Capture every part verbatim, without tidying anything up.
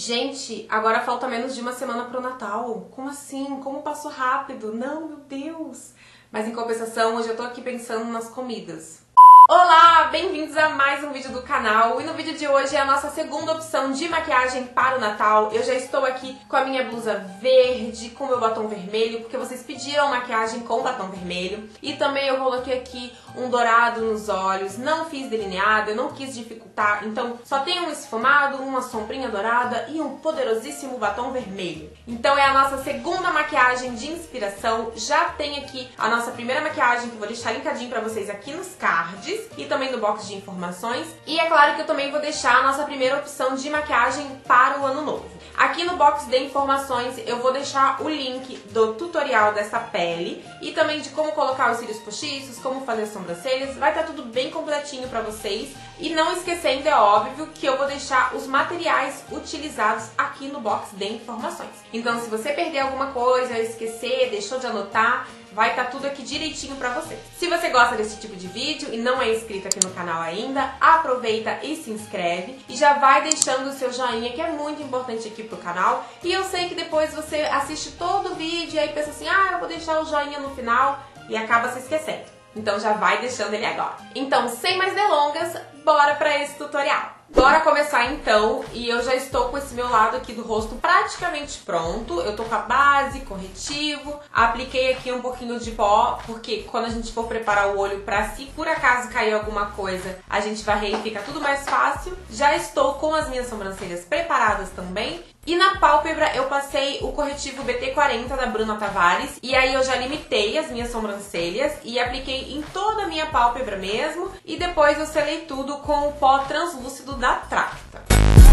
Gente, agora falta menos de uma semana pro Natal. Como assim? Como passou rápido? Não, meu Deus! Mas em compensação, hoje eu tô aqui pensando nas comidas. Olá, bem-vindos a mais um vídeo do canal. E no vídeo de hoje é a nossa segunda opção de maquiagem para o Natal. Eu já estou aqui com a minha blusa verde, com o meu batom vermelho, porque vocês pediram maquiagem com batom vermelho. E também eu coloquei aqui um dourado nos olhos, não fiz delineado, eu não quis dificultar. Então só tem um esfumado, uma sombrinha dourada e um poderosíssimo batom vermelho. Então é a nossa segunda maquiagem de inspiração. Já tem aqui a nossa primeira maquiagem, que eu vou deixar linkadinho pra vocês aqui nos cards e também no box de informações. E é claro que eu também vou deixar a nossa primeira opção de maquiagem para o ano novo. Aqui no box de informações eu vou deixar o link do tutorial dessa pele e também de como colocar os cílios postiços, como fazer as sobrancelhas. Vai estar tudo bem completinho pra vocês. E não esquecendo, é óbvio, que eu vou deixar os materiais utilizados aqui no box de informações. Então se você perder alguma coisa, esquecer, deixou de anotar, vai estar tudo aqui direitinho pra você. Se você gosta desse tipo de vídeo e não é inscrito aqui no canal ainda, aproveita e se inscreve. E já vai deixando o seu joinha, que é muito importante aqui pro canal. E eu sei que depois você assiste todo o vídeo e aí pensa assim, ah, eu vou deixar o joinha no final e acaba se esquecendo. Então já vai deixando ele agora. Então, sem mais delongas, bora pra esse tutorial. Bora começar então, e eu já estou com esse meu lado aqui do rosto praticamente pronto. Eu tô com a base, corretivo, apliquei aqui um pouquinho de pó, porque quando a gente for preparar o olho pra se por acaso cair alguma coisa, a gente varrer e fica tudo mais fácil. Já estou com as minhas sobrancelhas preparadas também. E na pálpebra eu passei o corretivo B T quarenta da Bruna Tavares. E aí eu já limitei as minhas sobrancelhas e apliquei em toda a minha pálpebra mesmo. E depois eu selei tudo com o pó translúcido da Tracta.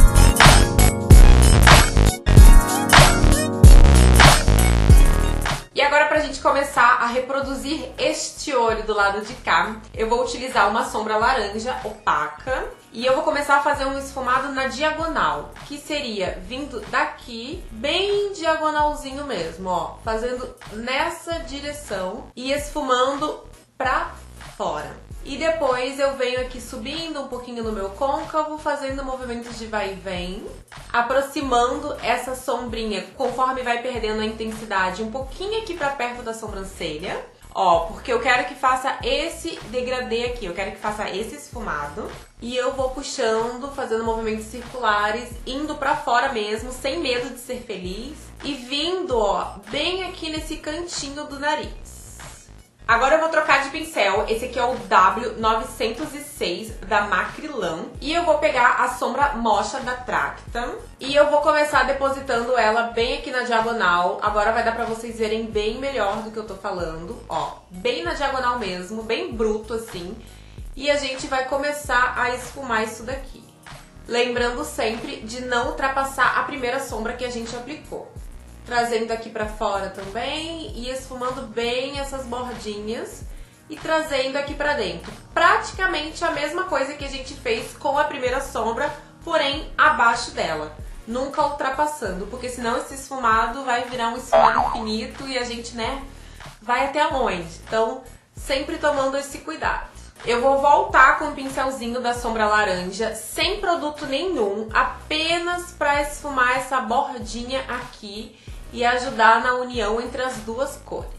E agora, pra gente começar a reproduzir este olho do lado de cá, eu vou utilizar uma sombra laranja opaca. E eu vou começar a fazer um esfumado na diagonal, que seria vindo daqui, bem diagonalzinho mesmo, ó. Fazendo nessa direção e esfumando pra fora. E depois eu venho aqui subindo um pouquinho no meu côncavo, fazendo movimentos de vai e vem, aproximando essa sombrinha conforme vai perdendo a intensidade um pouquinho aqui pra perto da sobrancelha. Ó, porque eu quero que faça esse degradê aqui, eu quero que faça esse esfumado. E eu vou puxando, fazendo movimentos circulares, indo pra fora mesmo, sem medo de ser feliz. E vindo, ó, bem aqui nesse cantinho do nariz. Agora eu vou trocar de pincel, esse aqui é o W novecentos e seis da Macrylan. E eu vou pegar a sombra Mocha da Tracta. E eu vou começar depositando ela bem aqui na diagonal. Agora vai dar pra vocês verem bem melhor do que eu tô falando. Ó, bem na diagonal mesmo, bem bruto assim. E a gente vai começar a esfumar isso daqui. Lembrando sempre de não ultrapassar a primeira sombra que a gente aplicou. Trazendo aqui pra fora também e esfumando bem essas bordinhas e trazendo aqui pra dentro. Praticamente a mesma coisa que a gente fez com a primeira sombra, porém abaixo dela. Nunca ultrapassando, porque senão esse esfumado vai virar um esfumado infinito e a gente, né, vai até onde. Então, sempre tomando esse cuidado. Eu vou voltar com o pincelzinho da sombra laranja, sem produto nenhum, apenas pra esfumar essa bordinha aqui e ajudar na união entre as duas cores.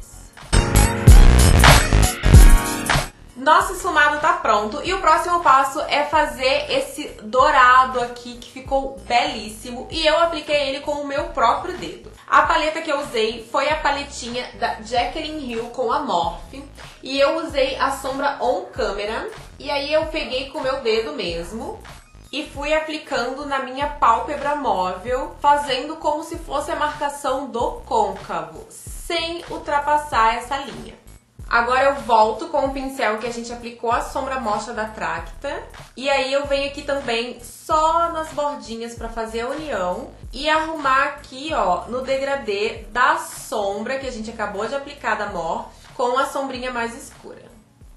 Nosso esfumado tá pronto e o próximo passo é fazer esse dourado aqui que ficou belíssimo e eu apliquei ele com o meu próprio dedo. A paleta que eu usei foi a paletinha da Jaclyn Hill com a Morphe e eu usei a sombra On Camera e aí eu peguei com o meu dedo mesmo e fui aplicando na minha pálpebra móvel, fazendo como se fosse a marcação do côncavo, sem ultrapassar essa linha. Agora eu volto com o pincel que a gente aplicou a sombra Mocha da Tracta. E aí eu venho aqui também só nas bordinhas pra fazer a união. E arrumar aqui, ó, no degradê da sombra que a gente acabou de aplicar da Morphe com a sombrinha mais escura.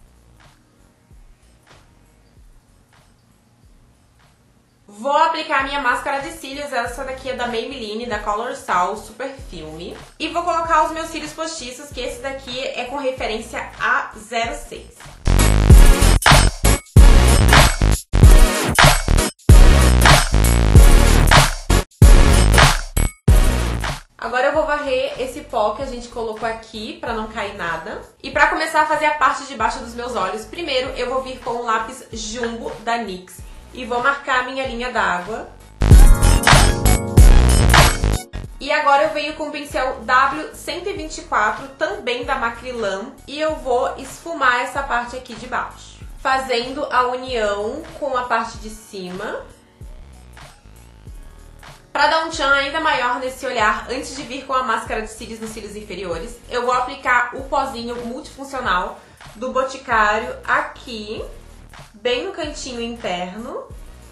Vou aplicar a minha máscara de cílios, essa daqui é da Maybelline, da Colorsal Super Filme. E vou colocar os meus cílios postiços, que esse daqui é com referência a zero seis. Agora eu vou varrer esse pó que a gente colocou aqui pra não cair nada. E pra começar a fazer a parte de baixo dos meus olhos, primeiro eu vou vir com o lápis Jumbo da NYX e vou marcar a minha linha d'água. E agora eu venho com o pincel W cento e vinte e quatro, também da Macrylan, e eu vou esfumar essa parte aqui de baixo, fazendo a união com a parte de cima. Para dar um tchan ainda maior nesse olhar, antes de vir com a máscara de cílios nos cílios inferiores, eu vou aplicar o pozinho multifuncional do Boticário aqui, bem no cantinho interno.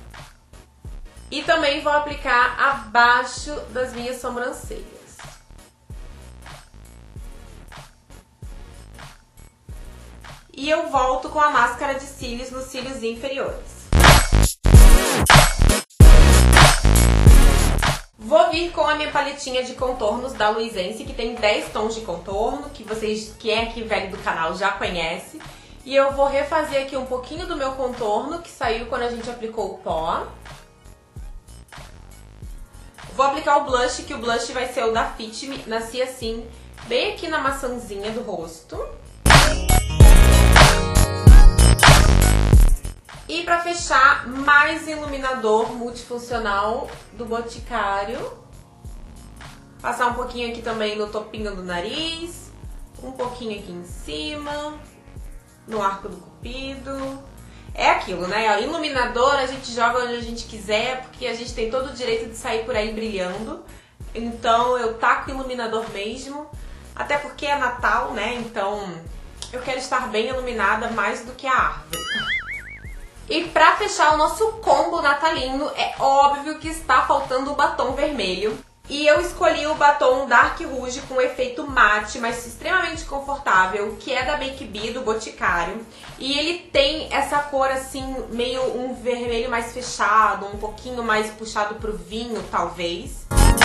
E também vou aplicar abaixo das minhas sobrancelhas. E eu volto com a máscara de cílios nos cílios inferiores. Vou vir com a minha paletinha de contornos da Luisense, que tem dez tons de contorno, que vocês, quem é aqui velho do canal já conhece. E eu vou refazer aqui um pouquinho do meu contorno, que saiu quando a gente aplicou o pó. Vou aplicar o blush, que o blush vai ser o da Fit Me, Nasci Assim, bem aqui na maçãzinha do rosto. E pra fechar, mais iluminador multifuncional do Boticário. Passar um pouquinho aqui também no topinho do nariz, um pouquinho aqui em cima, no arco do cupido. É aquilo, né? Iluminador a gente joga onde a gente quiser, porque a gente tem todo o direito de sair por aí brilhando. Então eu taco iluminador mesmo, até porque é Natal, né? Então eu quero estar bem iluminada mais do que a árvore. E pra fechar o nosso combo natalino, é óbvio que está faltando o batom vermelho. E eu escolhi o batom Dark Rouge com efeito mate, mas extremamente confortável, que é da Make Be, do Boticário. E ele tem essa cor assim, meio um vermelho mais fechado, um pouquinho mais puxado pro vinho, talvez.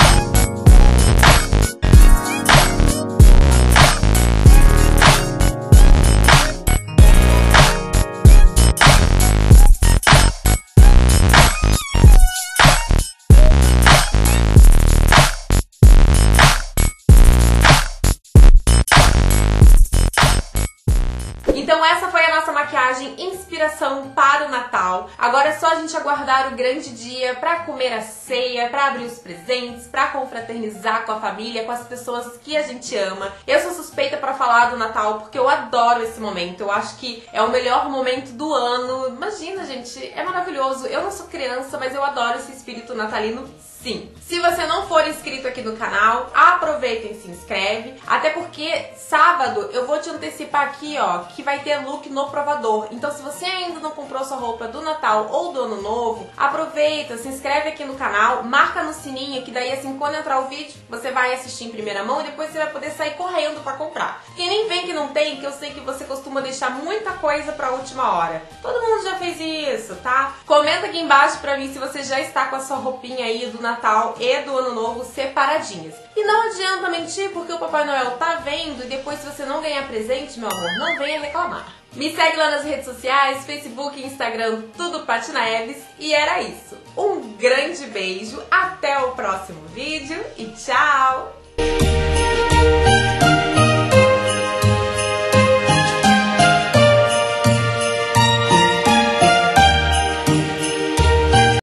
Então essa foi a nossa maquiagem inspiração para o Natal. Agora é só a gente aguardar o grande dia para comer a ceia, para abrir os presentes, para confraternizar com a família, com as pessoas que a gente ama. Eu sou suspeita para falar do Natal porque eu adoro esse momento. Eu acho que é o melhor momento do ano. Imagina, gente, é maravilhoso. Eu não sou criança, mas eu adoro esse espírito natalino. Sim. Se você não for inscrito aqui no canal, aproveita e se inscreve. Até porque sábado eu vou te antecipar aqui, ó, que vai ter look no provador. Então se você ainda não comprou sua roupa do Natal ou do Ano Novo, aproveita, se inscreve aqui no canal, marca no sininho, que daí assim, quando entrar o vídeo, você vai assistir em primeira mão e depois você vai poder sair correndo pra comprar. Quem nem vem que não tem, que eu sei que você costuma deixar muita coisa pra última hora. Todo mundo já fez isso, tá? Comenta aqui embaixo pra mim se você já está com a sua roupinha aí do Natal e do Ano Novo separadinhas. E não adianta mentir, porque o Papai Noel tá vendo e depois se você não ganhar presente, meu amor, não venha reclamar. Me segue lá nas redes sociais, Facebook e Instagram, tudo Paty Neves. E era isso. Um grande beijo, até o próximo vídeo e tchau!